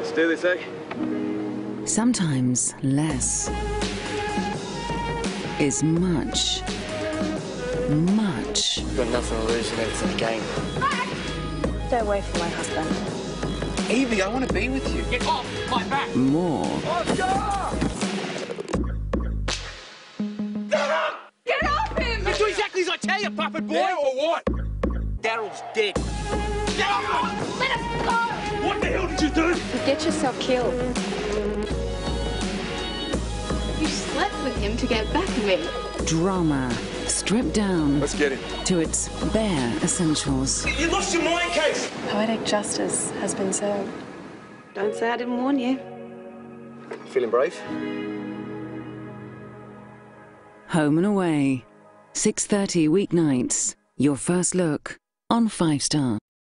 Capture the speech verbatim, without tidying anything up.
Let's do this, eh? Sometimes less is much, much. You've got nothing to lose and everything to gain. Stay away from my husband. Evie, I want to be with you. Get off my back! More. Get off him! You do exactly as I tell you, puppet boy! Now or what? Daryl's dead. Get off him! Let us go! What the hell did you do? You get yourself killed. You slept with him to get back at me. Drama stripped down Let's get him. to its bare essentials. You lost your mind, Case! Poetic justice has been served. Don't say I didn't warn you. Feeling brave? Home and Away. six thirty weeknights. Your first look on Five Star.